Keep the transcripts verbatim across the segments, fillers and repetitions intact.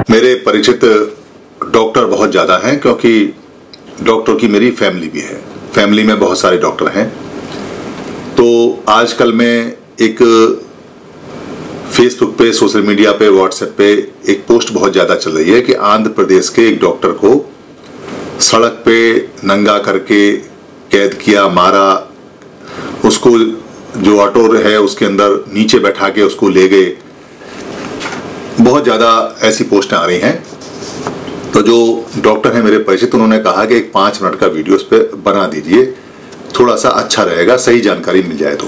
मेरे परिचित डॉक्टर बहुत ज़्यादा हैं, क्योंकि डॉक्टर की मेरी फैमिली भी है। फैमिली में बहुत सारे डॉक्टर हैं। तो आजकल मैं एक फेसबुक पे, सोशल मीडिया पे, व्हाट्सएप पे एक पोस्ट बहुत ज़्यादा चल रही है कि आंध्र प्रदेश के एक डॉक्टर को सड़क पे नंगा करके कैद किया, मारा, उसको जो ऑटो है उसके अंदर नीचे बैठा के उसको ले गए। बहुत ज़्यादा ऐसी पोस्टें आ रही हैं। तो जो डॉक्टर हैं मेरे परिचित, उन्होंने कहा कि एक पाँच मिनट का वीडियो उस पर बना दीजिए, थोड़ा सा अच्छा रहेगा, सही जानकारी मिल जाए। तो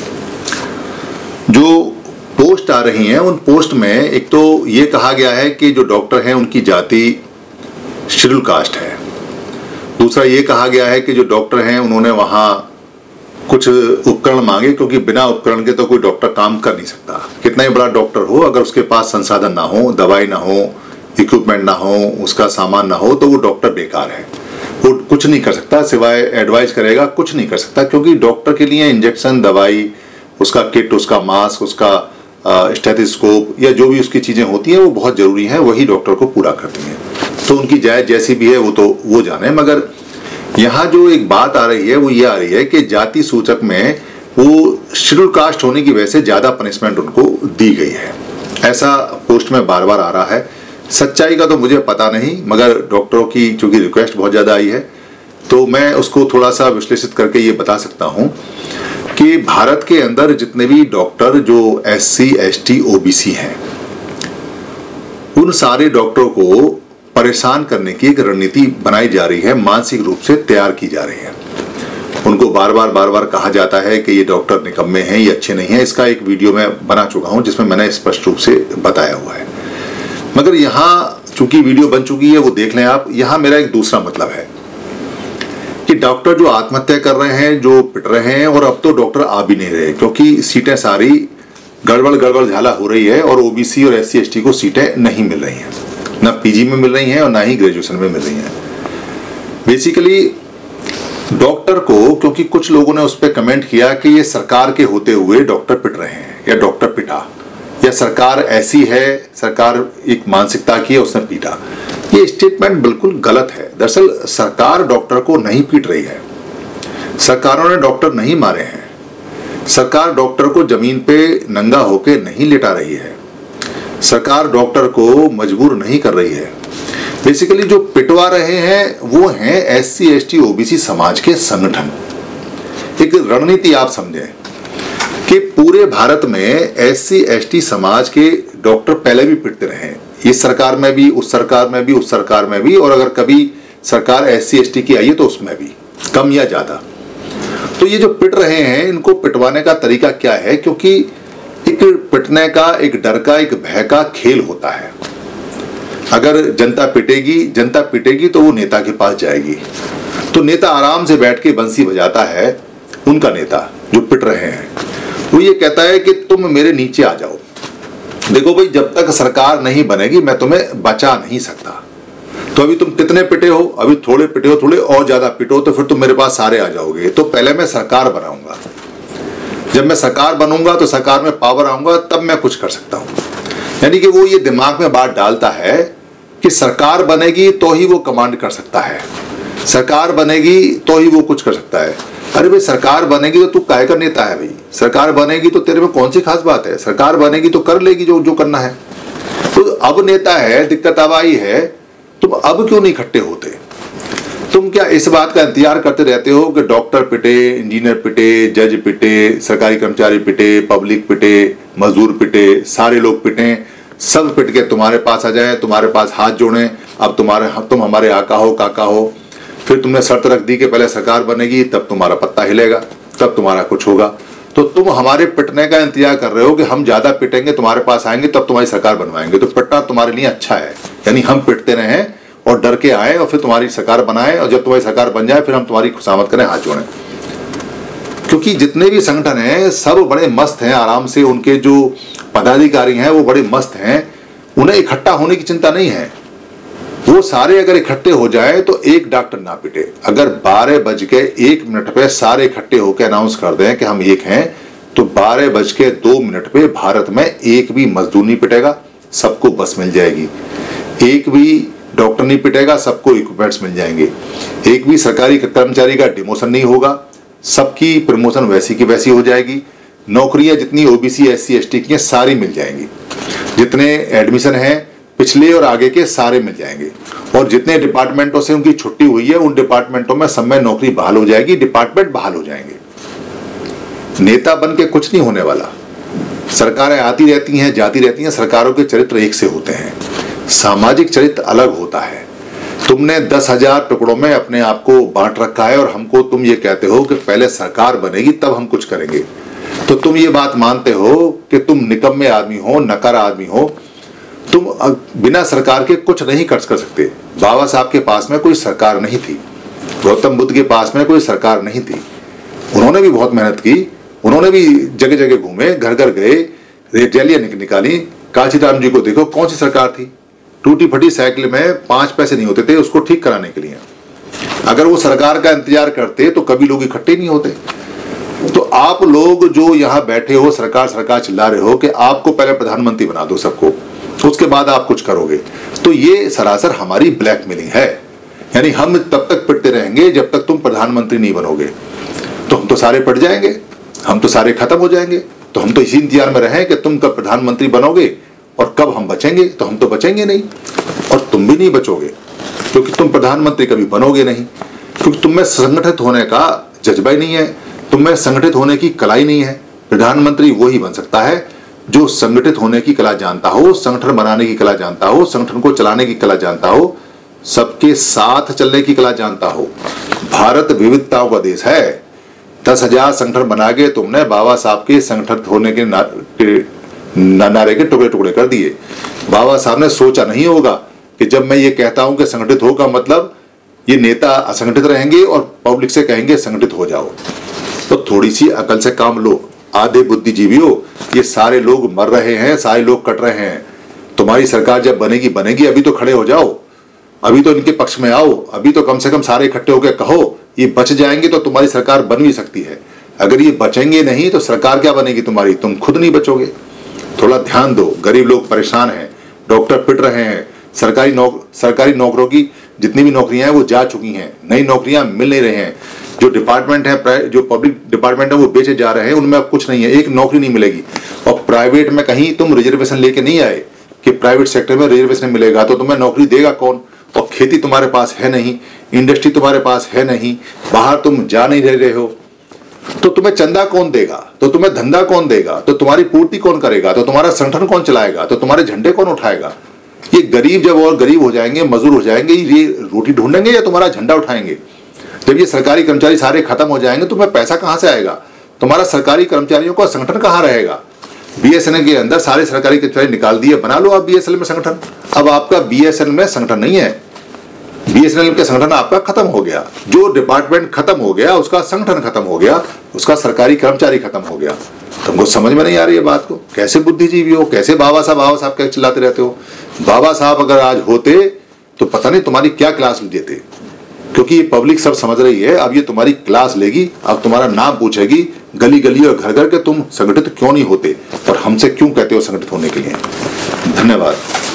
जो पोस्ट आ रही हैं उन पोस्ट में एक तो ये कहा गया है कि जो डॉक्टर हैं उनकी जाति शेड्यूल कास्ट है। दूसरा ये कहा गया है कि जो डॉक्टर हैं उन्होंने वहाँ कुछ उपकरण मांगे, क्योंकि बिना उपकरण के तो कोई डॉक्टर काम कर नहीं सकता। कितना ही बड़ा डॉक्टर हो, अगर उसके पास संसाधन ना हो, दवाई ना हो, इक्विपमेंट ना हो, उसका सामान ना हो, तो वो डॉक्टर बेकार है। वो कुछ नहीं कर सकता, सिवाय एडवाइस करेगा, कुछ नहीं कर सकता। क्योंकि डॉक्टर के लिए इंजेक्शन, दवाई, उसका किट, उसका मास्क, उसका स्टेथोस्कोप या जो भी उसकी चीज़ें होती हैं वो बहुत ज़रूरी हैं, वही डॉक्टर को पूरा करती हैं। तो उनकी जायज़ जैसी भी है वो तो वो जाने। मगर यहाँ जो एक बात आ रही है वो ये आ रही है कि जाति सूचक में वो शेड्यूल कास्ट होने की वजह से ज़्यादा पनिशमेंट उनको दी गई है, ऐसा पोस्ट में बार बार आ रहा है। सच्चाई का तो मुझे पता नहीं, मगर डॉक्टरों की चूंकि रिक्वेस्ट बहुत ज़्यादा आई है तो मैं उसको थोड़ा सा विश्लेषित करके ये बता सकता हूँ कि भारत के अंदर जितने भी डॉक्टर जो S C, S T, O B C हैं, उन सारे डॉक्टरों को परेशान करने की एक रणनीति बनाई जा रही है, मानसिक रूप से तैयार की जा रही है। उनको बार बार बार बार कहा जाता है कि ये डॉक्टर निकम्मे हैं, ये अच्छे नहीं हैं। इसका एक वीडियो मैं बना चुका हूं जिसमें मैंने स्पष्ट रूप से बताया हुआ है। मगर यहाँ चूंकि वीडियो बन चुकी है वो देख लें आप। यहाँ मेरा एक दूसरा मतलब है कि डॉक्टर जो आत्महत्या कर रहे हैं, जो पिट रहे हैं, और अब तो डॉक्टर आ भी नहीं रहे क्योंकि सीटें सारी गड़बड़ गड़बड़ झाला हो रही है और ओबीसी और एस सी एस टी को सीटें नहीं मिल रही हैं, ना पीजी में मिल रही हैं और ना ही ग्रेजुएशन में मिल रही हैं। बेसिकली डॉक्टर को, क्योंकि कुछ लोगों ने उस पर कमेंट किया कि ये सरकार के होते हुए डॉक्टर पिट रहे हैं या डॉक्टर पिटा, या सरकार ऐसी है, सरकार एक मानसिकता की है, उसने पीटा। ये स्टेटमेंट बिल्कुल गलत है। दरअसल सरकार डॉक्टर को नहीं पीट रही है, सरकारों ने डॉक्टर नहीं मारे हैं, सरकार डॉक्टर को जमीन पे नंगा होके नहीं लिटा रही है, सरकार डॉक्टर को मजबूर नहीं कर रही है। बेसिकली जो पिटवा रहे हैं वो हैं S C, S T, O B C समाज के संगठन। एक रणनीति आप समझें कि पूरे भारत में एस सी, एस टी समाज के डॉक्टर पहले भी पिटते रहे हैं, इस सरकार में भी, उस सरकार में भी, उस सरकार में भी, और अगर कभी सरकार एस सी, एस टी की आई है तो उसमें भी, कम या ज्यादा। तो ये जो पिट रहे हैं, इनको पिटवाने का तरीका क्या है? क्योंकि एक पिटने का, एक डर का, एक भय का खेल होता है। अगर जनता पिटेगी जनता पिटेगी तो वो नेता के पास जाएगी। तो नेता आराम से बैठ के बंसी बजाता है, उनका नेता जो पिट रहे हैं वो ये कहता है कि तुम मेरे नीचे आ जाओ। देखो भाई, जब तक सरकार नहीं बनेगी मैं तुम्हें बचा नहीं सकता। तो अभी तुम कितने पिटे हो? अभी थोड़े पिटे हो, थोड़े और ज्यादा पिटो तो फिर तुम मेरे पास सारे आ जाओगे। तो पहले मैं सरकार बनाऊंगा, जब मैं सरकार बनूंगा तो सरकार में पावर आऊंगा, तब मैं कुछ कर सकता हूं। यानी कि वो ये दिमाग में बात डालता है कि सरकार बनेगी तो ही वो कमांड कर सकता है, सरकार बनेगी तो ही वो कुछ कर सकता है। अरे भाई, सरकार बनेगी तो तू काहे का नेता है भाई? सरकार बनेगी तो तेरे में कौन सी खास बात है? सरकार बनेगी तो कर लेगी जो जो करना है। तो अब नेता है, दिक्कत अब आई है, तुम अब क्यों नहीं इकट्ठे होते? तुम क्या इस बात का इंतजार करते रहते हो कि डॉक्टर पिटे, इंजीनियर पिटे, जज पिटे, सरकारी कर्मचारी पिटे, पब्लिक पिटे, मजदूर पिटे, सारे लोग पिटे, सब पिट के तुम्हारे पास आ जाए, तुम्हारे पास हाथ जोड़े, अब तुम्हारे तुम हमारे आका हो, काका हो। फिर तुमने शर्त रख दी कि पहले सरकार बनेगी तब तुम्हारा पत्ता हिलेगा, तब तुम्हारा कुछ होगा। तो तुम हमारे पिटने का इंतजार कर रहे हो कि हम ज्यादा पिटेंगे, तुम्हारे पास आएंगे, तब तुम्हारी सरकार बनवाएंगे। तो पिटना तुम्हारे लिए अच्छा है, यानी हम पिटते रहें और डर के आए और फिर तुम्हारी सरकार बनाए, और जब तुम्हारी सरकार बन जाए फिर हम तुम्हारी खुशामद करें, हाथ जोड़ें। क्योंकि जितने भी संगठन हैं सब बड़े मस्त हैं, आराम से उनके जो पदाधिकारी हैं वो बड़े मस्त हैं, उन्हें इकट्ठा होने की चिंता नहीं है। वो सारे अगर इकट्ठे हो जाए तो एक डॉक्टर ना पिटे। अगर बारह बज के एक मिनट पे सारे इकट्ठे होकर अनाउंस कर दें कि हम एक हैं, तो बारह बज के दो मिनट पे भारत में एक भी मजदूर नहीं पिटेगा, सबको बस मिल जाएगी। एक भी डॉक्टर नहीं पिटेगा, सबको इक्विपमेंट्स मिल जाएंगे। एक भी सरकारी कर्मचारी का डिमोशन नहीं होगा, सबकी प्रमोशन वैसी की वैसी हो जाएगी। नौकरियां जितनी ओबीसी एससी एसटी की हैं सारी मिल जाएंगी। जितने एडमिशन हैं पिछले और आगे के सारे मिल जाएंगे। और जितने डिपार्टमेंटों से उनकी छुट्टी हुई है उन डिपार्टमेंटों में सब में नौकरी बहाल हो जाएगी, डिपार्टमेंट बहाल हो जाएंगे। नेता बन के कुछ नहीं होने वाला। सरकारें आती रहती हैं, जाती रहती हैं, सरकारों के चरित्र एक से होते हैं, सामाजिक चरित्र अलग होता है। तुमने दस हजार टुकड़ों में अपने आप को बांट रखा है और हमको तुम ये कहते हो कि पहले सरकार बनेगी तब हम कुछ करेंगे। तो तुम ये बात मानते हो कि तुम निकम्मे आदमी हो, नकारा आदमी हो, तुम बिना सरकार के कुछ नहीं कर सकते। बाबा साहब के पास में कोई सरकार नहीं थी, गौतम बुद्ध के पास में कोई सरकार नहीं थी। उन्होंने भी बहुत मेहनत की, उन्होंने भी जगह जगह घूमे, घर घर गए, रैलियां निकाली। काशीराम जी को देखो, कौन सी सरकार थी? टूटी फटी साइकिल में पांच पैसे नहीं होते थे उसको ठीक कराने के लिए। अगर वो सरकार का इंतजार करते तो कभी लोग इकट्ठे नहीं होते। तो आप लोग जो यहाँ बैठे हो, सरकार सरकार चिल्ला रहे हो कि आपको पहले प्रधानमंत्री बना दो सबको, उसके बाद आप कुछ करोगे, तो ये सरासर हमारी ब्लैकमेलिंग है। यानी हम तब तक पिटते रहेंगे जब तक तुम प्रधानमंत्री नहीं बनोगे। तो हम तो सारे पिट जाएंगे, हम तो सारे खत्म हो जाएंगे। तो हम तो इसी इंतजार में रहें कि तुम कब प्रधानमंत्री बनोगे और कब हम बचेंगे। तो हम तो बचेंगे नहीं और तुम भी नहीं बचोगे, क्योंकि तुम प्रधानमंत्री कभी बनोगे नहीं, क्योंकि तुम में संगठित होने का जज्बा ही नहीं है, तुम में संगठित होने की कला ही नहीं है। प्रधानमंत्री वो ही बन सकता है जो संगठित होने की कला जानता हो, संगठन बनाने की कला जानता हो, संगठन को चलाने की कला जानता हो, सबके साथ चलने की कला जानता हो। भारत विविधताओं का देश है। दस हजार संगठन बना के तुमने बाबा साहब के संगठित होने के ना, नारे के टुकड़े टुकड़े कर दिए। बाबा साहब ने सोचा नहीं होगा कि जब मैं ये कहता हूं कि संगठित होगा मतलब ये नेता असंगठित रहेंगे और पब्लिक से कहेंगे संगठित हो जाओ। तो थोड़ी सी अकल से काम लो, आधे बुद्धिजीवियों। ये सारे लोग मर रहे हैं, सारे लोग कट रहे हैं। तुम्हारी सरकार जब बनेगी बनेगी, अभी तो खड़े हो जाओ, अभी तो इनके पक्ष में आओ, अभी तो कम से कम सारे इकट्ठे होकर कहो ये बच जाएंगे तो तुम्हारी सरकार बन भी सकती है। अगर ये बचेंगे नहीं तो सरकार क्या बनेगी तुम्हारी? तुम खुद नहीं बचोगे। थोड़ा ध्यान दो, गरीब लोग परेशान हैं, डॉक्टर पिट रहे हैं, सरकारी नौक सरकारी नौकरों की जितनी भी नौकरियां हैं वो जा चुकी हैं, नई नौकरियां मिल नहीं रही हैं। जो डिपार्टमेंट है, जो पब्लिक डिपार्टमेंट है वो बेचे जा रहे हैं, उनमें अब कुछ नहीं है, एक नौकरी नहीं मिलेगी। और प्राइवेट में कहीं तुम रिजर्वेशन लेके नहीं आए कि प्राइवेट सेक्टर में रिजर्वेशन मिलेगा, तो तुम्हें नौकरी देगा कौन? और खेती तुम्हारे पास है नहीं, इंडस्ट्री तुम्हारे पास है नहीं, बाहर तुम जा नहीं रहे हो, तो तुम्हें चंदा कौन देगा? तो तुम्हें धंधा कौन देगा? तो तुम्हारी पूर्ति कौन करेगा? तो तुम्हारा संगठन कौन चलाएगा? तो तुम्हारे झंडे कौन उठाएगा? ये गरीब जब और गरीब हो जाएंगे, मजदूर हो जाएंगे, ये रोटी ढूंढेंगे या तुम्हारा झंडा उठाएंगे? जब ये सरकारी कर्मचारी सारे खत्म हो जाएंगे तो तुम्हें पैसा कहां से आएगा? तुम्हारा सरकारी कर्मचारियों का संगठन कहां रहेगा? बीएसएनएल के अंदर सारे सरकारी कर्मचारी निकाल दिए, बना लो आप बीएसएनएल में संगठन। अब आपका बीएसएनएल में संगठन नहीं है, बीएसएनएल का संगठन आपका खत्म हो गया। जो डिपार्टमेंट खत्म हो गया उसका संगठन खत्म हो गया, उसका सरकारी कर्मचारी खत्म हो गया। तुमको समझ में नहीं आ रही है बात को? कैसे बुद्धिजीवी हो, कैसे बाबा साहब बाबा साहब क्या चिल्लाते रहते हो? बाबा साहब अगर आज होते तो पता नहीं तुम्हारी क्या क्लास देते, क्योंकि ये पब्लिक सब समझ रही है। अब ये तुम्हारी क्लास लेगी, अब तुम्हारा नाम पूछेगी गली गली और घर घर के, तुम संगठित क्यों नहीं होते और हमसे क्यों कहते हो संगठित होने के लिए। धन्यवाद।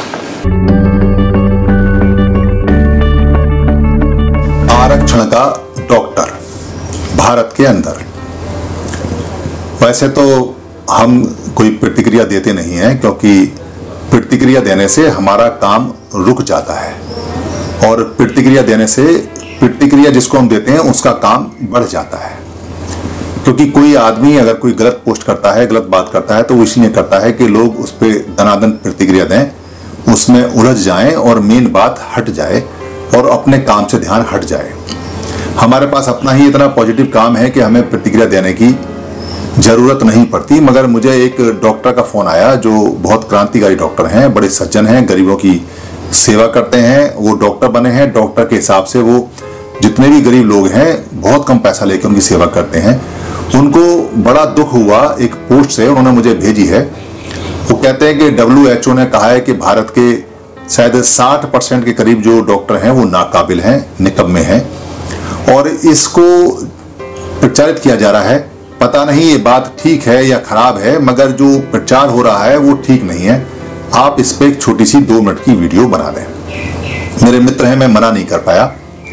आरक्षण का डॉक्टर भारत के अंदर। वैसे तो हम कोई प्रतिक्रिया देते नहीं हैं, क्योंकि प्रतिक्रिया देने से हमारा काम रुक जाता है और प्रतिक्रिया देने से प्रतिक्रिया जिसको हम देते हैं उसका काम बढ़ जाता है। क्योंकि कोई आदमी अगर कोई गलत पोस्ट करता है, गलत बात करता है, तो वो इसलिए करता है कि लोग उस पर दनादन प्रतिक्रिया दें, उसमें उलझ जाएं और मेन बात हट जाए और अपने काम से ध्यान हट जाए। हमारे पास अपना ही इतना पॉजिटिव काम है कि हमें प्रतिक्रिया देने की जरूरत नहीं पड़ती। मगर मुझे एक डॉक्टर का फोन आया जो बहुत क्रांतिकारी डॉक्टर हैं, बड़े सज्जन हैं, गरीबों की सेवा करते हैं, वो डॉक्टर बने हैं। डॉक्टर के हिसाब से वो जितने भी गरीब लोग हैं बहुत कम पैसा लेकर उनकी सेवा करते हैं। उनको बड़ा दुख हुआ एक पोस्ट से, उन्होंने मुझे भेजी है। वो कहते हैं कि डब्ल्यू एच ओ ने कहा है कि भारत के शायद साठ परसेंट के करीब जो डॉक्टर हैं वो नाकाबिल हैं, निकम्मे हैं, और इसको प्रचारित किया जा रहा है। पता नहीं ये बात ठीक है या खराब है, मगर जो प्रचार हो रहा है वो ठीक नहीं है आप इस पे एक छोटी सी दो मिनट की वीडियो बना दें। मेरे मित्र हैं, मैं मना नहीं कर पाया।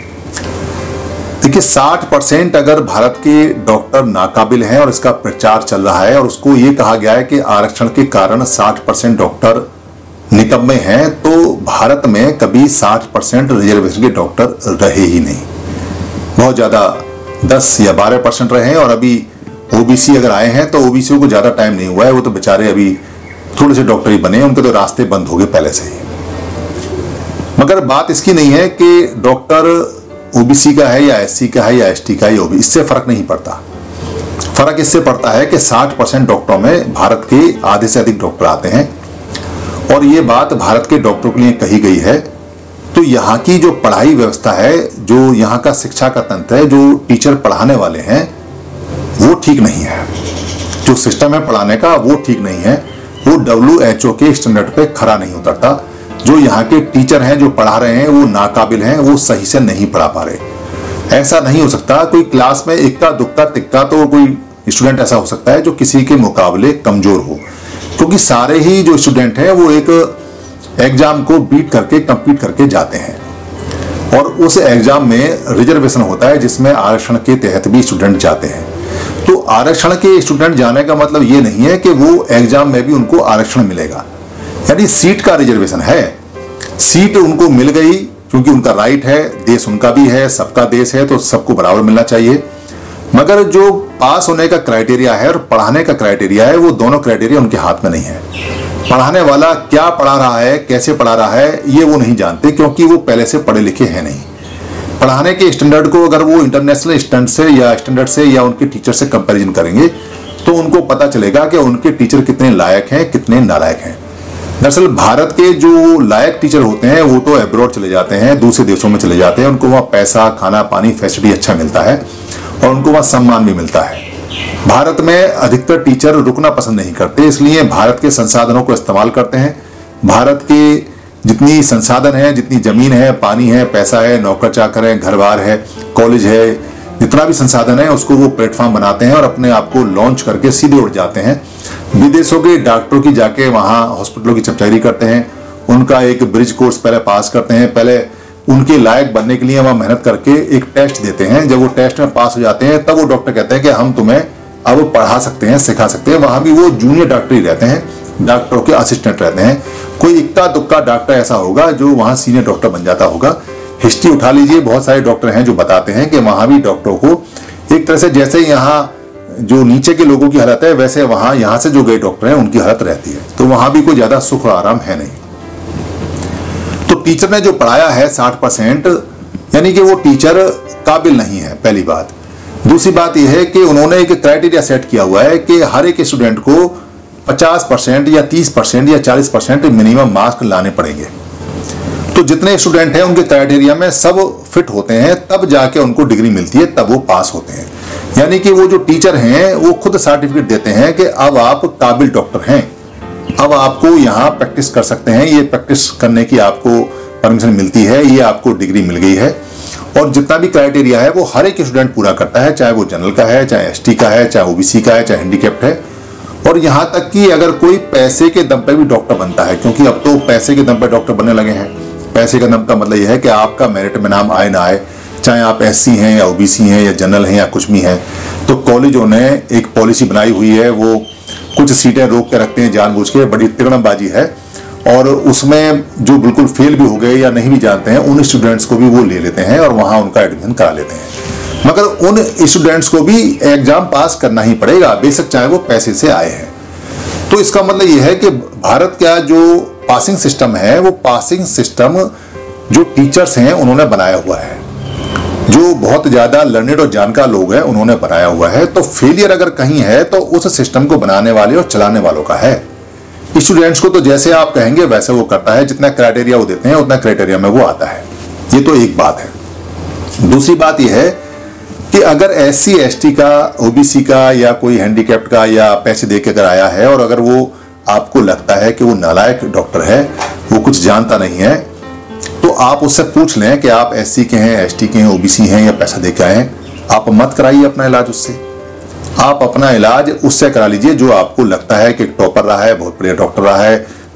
देखिए, साठ परसेंट अगर भारत के डॉक्टर नाकाबिल हैं और इसका प्रचार चल रहा है और उसको ये कहा गया है कि आरक्षण के कारण साठ परसेंट डॉक्टर निकम्मे हैं, तो भारत में कभी साठ परसेंट रिजर्वेशन के डॉक्टर रहे ही नहीं। बहुत ज़्यादा दस या बारह परसेंट रहे हैं और अभी ओबीसी अगर आए हैं तो ओबीसी को ज़्यादा टाइम नहीं हुआ है, वो तो बेचारे अभी थोड़े से डॉक्टर ही बने, उनके तो रास्ते बंद हो गए पहले से ही। मगर बात इसकी नहीं है कि डॉक्टर ओबीसी का है या एससी का है या एसटी का है, ओबीसी, इससे फर्क नहीं पड़ता। फर्क इससे पड़ता है कि साठ परसेंट डॉक्टरों में भारत के आधे से अधिक डॉक्टर आते हैं और ये बात भारत के डॉक्टरों के लिए कही गई है। तो यहाँ की जो पढ़ाई व्यवस्था है, जो यहाँ का शिक्षा का तंत्र है, जो टीचर पढ़ाने वाले हैं, वो ठीक नहीं है। जो सिस्टम है पढ़ाने का वो ठीक नहीं है, वो डब्ल्यू एच ओ के स्टैंडर्ड पे खरा नहीं उतरता। जो यहाँ के टीचर हैं जो पढ़ा रहे हैं वो नाकाबिल हैं, वो सही से नहीं पढ़ा पा रहे। ऐसा नहीं हो सकता कोई क्लास में इक्का दुक्का तिक्का तो कोई स्टूडेंट ऐसा हो सकता है जो किसी के मुकाबले कमजोर हो, क्योंकि सारे ही जो स्टूडेंट हैं वो एक एग्जाम को बीट करके कंप्लीट करके जाते हैं और उस एग्जाम में रिजर्वेशन होता है जिसमें आरक्षण के तहत भी स्टूडेंट जाते हैं। तो आरक्षण के स्टूडेंट जाने का मतलब ये नहीं है कि वो एग्जाम में भी उनको आरक्षण मिलेगा, यानी सीट का रिजर्वेशन है। सीट उनको मिल गई क्योंकि उनका राइट है, देश उनका भी है, सबका देश है, तो सबको बराबर मिलना चाहिए। मगर जो पास होने का क्राइटेरिया है और पढ़ाने का क्राइटेरिया है, वो दोनों क्राइटेरिया उनके हाथ में नहीं है। पढ़ाने वाला क्या पढ़ा रहा है, कैसे पढ़ा रहा है, ये वो नहीं जानते, क्योंकि वो पहले से पढ़े लिखे हैं नहीं। पढ़ाने के स्टैंडर्ड को अगर वो इंटरनेशनल स्टैंडर्ड से या स्टैंडर्ड से या उनके टीचर से कंपैरिजन करेंगे तो उनको पता चलेगा कि उनके टीचर कितने लायक हैं, कितने नालायक हैं। दरअसल भारत के जो लायक टीचर होते हैं वो तो अब्रॉड चले जाते हैं, दूसरे देशों में चले जाते हैं, उनको वहाँ पैसा, खाना पानी, फैसिलिटी अच्छा मिलता है और उनको वहाँ सम्मान भी मिलता है। भारत में अधिकतर टीचर रुकना पसंद नहीं करते, इसलिए भारत के संसाधनों को इस्तेमाल करते हैं। भारत के जितनी संसाधन है, जितनी जमीन है, पानी है, पैसा है, नौकर चाकर है, घर बार है, कॉलेज है, जितना भी संसाधन है उसको वो प्लेटफॉर्म बनाते हैं और अपने आप को लॉन्च करके सीधे उड़ जाते हैं। विदेशों के डॉक्टरों की जाके वहाँ हॉस्पिटलों की चमचागिरी करते हैं, उनका एक ब्रिज कोर्स पहले पास करते हैं, पहले उनके लायक बनने के लिए वहाँ मेहनत करके एक टेस्ट देते हैं। जब वो टेस्ट में पास हो जाते हैं तब वो डॉक्टर कहते हैं कि हम तुम्हें अब पढ़ा सकते हैं, सिखा सकते हैं। वहाँ भी वो जूनियर डॉक्टर ही रहते हैं, डॉक्टरों के असिस्टेंट रहते हैं। कोई इक्का दुक्का डॉक्टर ऐसा होगा जो वहाँ सीनियर डॉक्टर बन जाता होगा। हिस्ट्री उठा लीजिए, बहुत सारे डॉक्टर हैं जो बताते हैं कि वहाँ भी डॉक्टरों को एक तरह से जैसे यहाँ जो नीचे के लोगों की हालत है वैसे वहाँ यहाँ से जो गए डॉक्टर हैं उनकी हालत रहती है। तो वहाँ भी कोई ज़्यादा सुख और आराम है नहीं। तो टीचर ने जो पढ़ाया है साठ परसेंट, यानी कि वो टीचर काबिल नहीं है, पहली बात। दूसरी बात यह है कि उन्होंने एक क्राइटेरिया सेट किया हुआ है कि हर एक स्टूडेंट को पचास परसेंट या तीस परसेंट या चालीस परसेंट मिनिमम मार्क्स लाने पड़ेंगे। तो जितने स्टूडेंट हैं उनके क्राइटेरिया में सब फिट होते हैं, तब जाके उनको डिग्री मिलती है, तब वो पास होते हैं। यानी कि वो जो टीचर हैं वो खुद सर्टिफिकेट देते हैं कि अब आप काबिल डॉक्टर हैं, अब आपको यहाँ प्रैक्टिस कर सकते हैं, ये प्रैक्टिस करने की आपको परमिशन मिलती है, ये आपको डिग्री मिल गई है। और जितना भी क्राइटेरिया है वो हर एक स्टूडेंट पूरा करता है, चाहे वो जनरल का है, चाहे एसटी का है, चाहे ओबीसी का है, चाहे हैंडीकैप्ड है। और यहाँ तक कि अगर कोई पैसे के दम पे भी डॉक्टर बनता है, क्योंकि अब तो पैसे के दम पे डॉक्टर बनने लगे हैं। पैसे का दम का मतलब यह है कि आपका मेरिट में नाम आए ना आए, चाहे आप एससी हैं या ओबीसी हैं या जनरल हैं या कुछ भी हैं, तो कॉलेजों ने एक पॉलिसी बनाई हुई है, वो कुछ सीटें रोक के रखते हैं जानबूझ के, बड़ी तिगड़मबाजी है। और उसमें जो बिल्कुल फेल भी हो गए या नहीं भी जानते हैं उन स्टूडेंट्स को भी वो ले लेते हैं और वहाँ उनका एडमिशन करा लेते हैं। मगर उन स्टूडेंट्स को भी एग्जाम पास करना ही पड़ेगा, बेशक चाहे वो पैसे से आए हैं। तो इसका मतलब ये है कि भारत का जो पासिंग सिस्टम है वो पासिंग सिस्टम जो टीचर्स हैं उन्होंने बनाया हुआ है, जो बहुत ज़्यादा लर्नेड और जानकार लोग हैं उन्होंने बनाया हुआ है। तो फेलियर अगर कहीं है तो उस सिस्टम को बनाने वाले और चलाने वालों का है। स्टूडेंट्स को तो जैसे आप कहेंगे वैसे वो करता है, जितना क्राइटेरिया वो देते हैं उतना क्राइटेरिया में वो आता है। ये तो एक बात है। दूसरी बात यह है कि अगर एस सी एस टी का, ओबीसी का या कोई हैंडीकैप्ड का या पैसे दे के अगर आया है और अगर वो आपको लगता है कि वो नालायक डॉक्टर है, वो कुछ जानता नहीं है, तो आप उससे पूछ लें कि आप एससी के हैं, एसटी के हैं, ओबीसी हैं या पैसा दे के आए हैं। आप मत कराइए अपना इलाज उससे, आप अपना इलाज उससे करा लीजिए जो आपको लगता है कि टॉपर रहा है, बहुत बढ़िया डॉक्टर रहा है,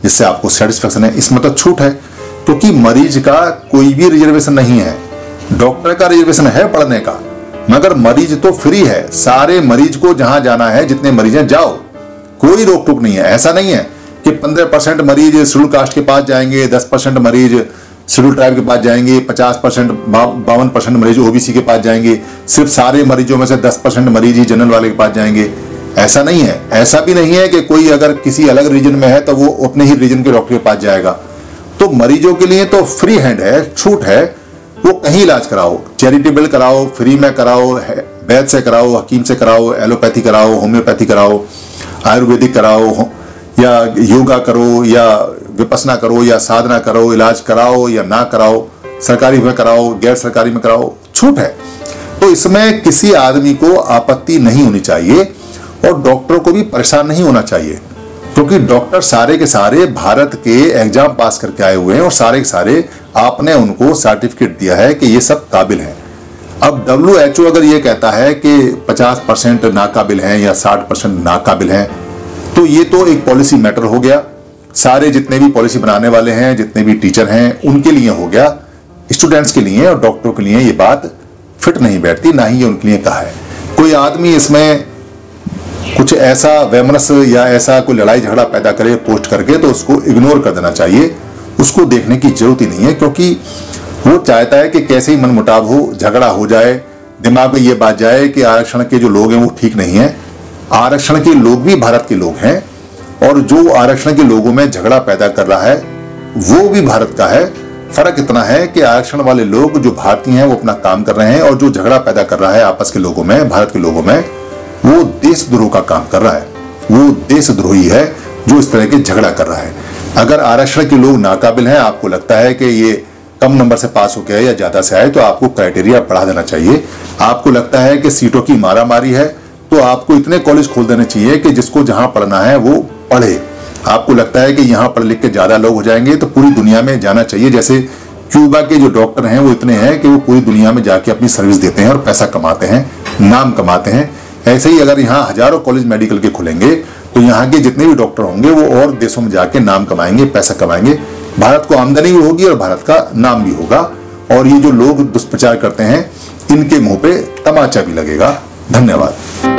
जिससे आपको सेटिस्फेक्शन है, इसमें तो छूट है, क्योंकि मरीज का कोई भी रिजर्वेशन नहीं है। डॉक्टर का रिजर्वेशन है पढ़ने का, मगर मरीज तो फ्री है। सारे मरीज को जहां जाना है, जितने मरीज हैं जाओ, कोई रोक टोक नहीं है। ऐसा नहीं है कि पंद्रह परसेंट मरीज शेड्यूल कास्ट के पास जाएंगे, दस परसेंट मरीज शेड्यूल ट्राइब के पास जाएंगे, पचास परसेंट बावन परसेंट मरीज ओबीसी के पास जाएंगे, सिर्फ सारे मरीजों में से दस परसेंट मरीज ही जनरल वाले के पास जाएंगे। ऐसा नहीं है। ऐसा भी नहीं है कि कोई अगर किसी अलग रीजन में है तो वो अपने ही रीजन के डॉक्टर के पास जाएगा। तो मरीजों के लिए तो फ्री हैंड है, छूट है। वो कहीं इलाज कराओ, चैरिटेबल कराओ, फ्री में कराओ, वैद्य से कराओ, हकीम से कराओ, एलोपैथी कराओ, होम्योपैथी कराओ, आयुर्वेदिक कराओ, या योगा करो, या विपसना करो, या साधना करो, इलाज कराओ या ना कराओ, सरकारी में कराओ, गैर सरकारी में कराओ, छूट है। तो इसमें किसी आदमी को आपत्ति नहीं होनी चाहिए और डॉक्टर को भी परेशान नहीं होना चाहिए, क्योंकि डॉक्टर सारे के सारे भारत के एग्जाम पास करके आए हुए हैं और सारे के सारे आपने उनको सर्टिफिकेट दिया है कि ये सब काबिल हैं। अब डब्ल्यू एच ओ अगर ये कहता है कि पचास परसेंट नाकाबिल हैं या साठ परसेंट नाकाबिल हैं, तो ये तो एक पॉलिसी मैटर हो गया। सारे जितने भी पॉलिसी बनाने वाले हैं, जितने भी टीचर हैं, उनके लिए हो गया। स्टूडेंट्स के लिए और डॉक्टरों के लिए ये बात फिट नहीं बैठती, ना ही ये उनके लिए कहा है। कोई आदमी इसमें कुछ ऐसा वैमनस या ऐसा कोई लड़ाई झगड़ा पैदा करे पोस्ट करके, तो उसको इग्नोर कर देना चाहिए। उसको देखने की जरूरत ही नहीं है, क्योंकि वो चाहता है कि कैसे ही मनमुटाव हो, झगड़ा हो जाए, दिमाग में ये बात जाए कि आरक्षण के जो लोग हैं वो ठीक नहीं है। आरक्षण के लोग भी भारत के लोग हैं, और जो आरक्षण के लोगों में झगड़ा पैदा कर रहा है वो भी भारत का है। फर्क इतना है कि आरक्षण वाले लोग जो भारतीय हैं वो अपना काम कर रहे हैं, और जो झगड़ा पैदा कर रहा है आपस के लोगों में, भारत के लोगों में, वो देशद्रोह का काम कर रहा है। वो देशद्रोही है जो इस तरह के झगड़ा कर रहा है। अगर आरक्षण के लोग नाकाबिल हैं, आपको लगता है कि ये कम नंबर से पास हो गया या ज्यादा से आए, तो आपको क्राइटेरिया बढ़ा देना चाहिए। आपको लगता है कि सीटों की मारामारी है, तो आपको इतने कॉलेज खोल देने चाहिए कि जिसको जहां पढ़ना है वो पढ़े। आपको लगता है कि यहाँ पढ़ लिख के ज्यादा लोग हो जाएंगे, तो पूरी दुनिया में जाना चाहिए। जैसे क्यूबा के जो डॉक्टर हैं वो इतने हैं कि वो पूरी दुनिया में जाके अपनी सर्विस देते हैं और पैसा कमाते हैं, नाम कमाते हैं। ऐसे ही अगर यहाँ हजारों कॉलेज मेडिकल के खुलेंगे, तो यहाँ के जितने भी डॉक्टर होंगे वो और देशों में जाके नाम कमाएंगे, पैसा कमाएंगे। भारत को आमदनी भी होगी और भारत का नाम भी होगा। और ये जो लोग दुष्प्रचार करते हैं, इनके मुंह पे तमाचा भी लगेगा। धन्यवाद।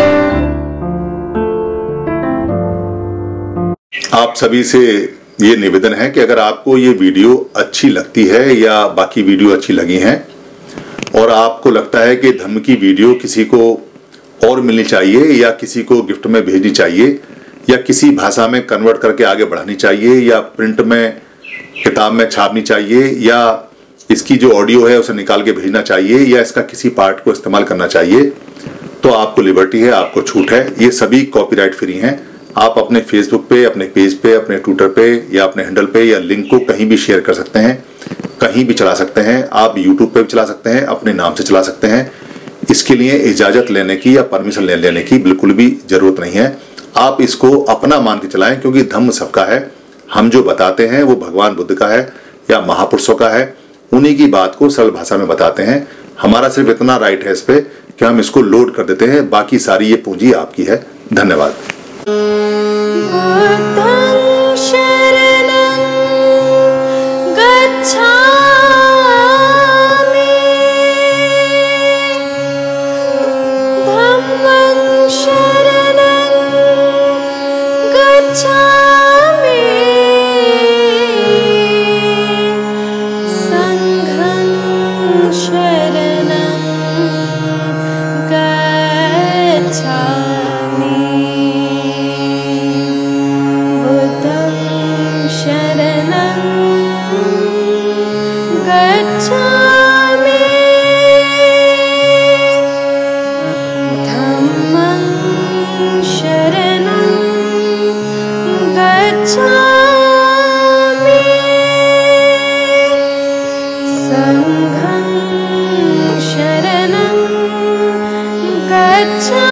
आप सभी से ये निवेदन है कि अगर आपको ये वीडियो अच्छी लगती है या बाकी वीडियो अच्छी लगी हैं, और आपको लगता है कि धर्म की वीडियो किसी को और मिलनी चाहिए, या किसी को गिफ्ट में भेजनी चाहिए, या किसी भाषा में कन्वर्ट करके आगे बढ़ानी चाहिए, या प्रिंट में किताब में छापनी चाहिए, या इसकी जो ऑडियो है उसे निकाल के भेजना चाहिए, या इसका किसी पार्ट को इस्तेमाल करना चाहिए, तो आपको लिबर्टी है, आपको छूट है। ये सभी कॉपीराइट फ्री हैं। आप अपने फेसबुक पे, अपने पेज पे, अपने ट्विटर पे, या अपने हैंडल पे, या लिंक को कहीं भी शेयर कर सकते हैं, कहीं भी चला सकते हैं। आप यूट्यूब पे भी चला सकते हैं, अपने नाम से चला सकते हैं। इसके लिए इजाजत लेने की या परमिशन ले लेने की बिल्कुल भी जरूरत नहीं है। आप इसको अपना मान के चलाएं, क्योंकि धर्म सबका है। हम जो बताते हैं वो भगवान बुद्ध का है या महापुरुषों का है। उन्हीं की बात को सरल भाषा में बताते हैं। हमारा सिर्फ इतना राइट है इस पे कि हम इसको लोड कर देते हैं, बाकी सारी ये पूंजी आपकी है। धन्यवाद। Shut